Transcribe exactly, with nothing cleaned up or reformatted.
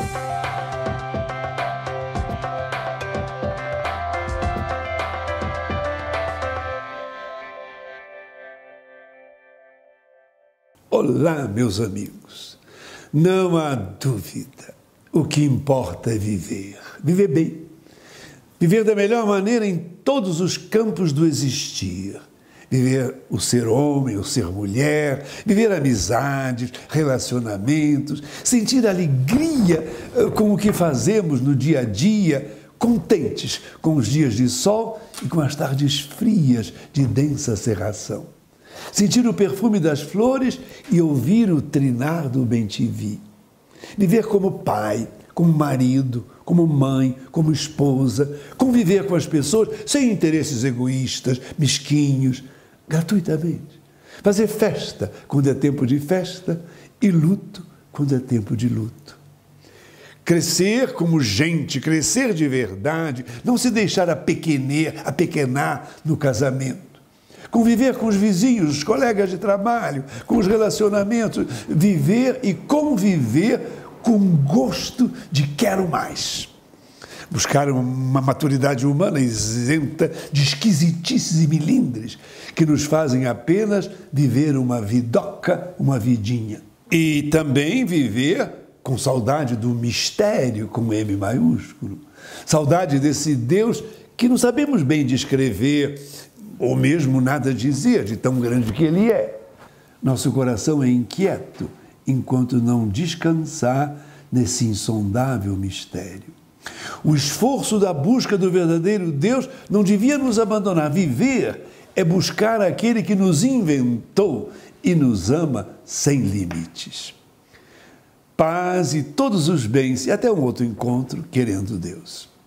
Olá, meus amigos. Não há dúvida, o que importa é viver. Viver bem. Viver da melhor maneira em todos os campos do existir. Viver o ser homem, o ser mulher, viver amizades, relacionamentos, sentir alegria com o que fazemos no dia a dia, contentes com os dias de sol e com as tardes frias de densa cerração. Sentir o perfume das flores e ouvir o trinar do bem-te-vi. Viver como pai, como marido, como mãe, como esposa, conviver com as pessoas sem interesses egoístas, mesquinhos, gratuitamente. Fazer festa quando é tempo de festa e luto quando é tempo de luto. Crescer como gente, crescer de verdade, não se deixar apequener, apequenar no casamento. Conviver com os vizinhos, os colegas de trabalho, com os relacionamentos, viver e conviver com gosto de quero mais. Buscar uma maturidade humana isenta de esquisitices e milindres que nos fazem apenas viver uma vidoca, uma vidinha. E também viver com saudade do mistério, com M maiúsculo. Saudade desse Deus que não sabemos bem descrever, ou mesmo nada dizer de tão grande que Ele é. Nosso coração é inquieto enquanto não descansar nesse insondável mistério. O esforço da busca do verdadeiro Deus não devia nos abandonar. Viver é buscar aquele que nos inventou e nos ama sem limites. Paz e todos os bens e até um outro encontro, querendo Deus.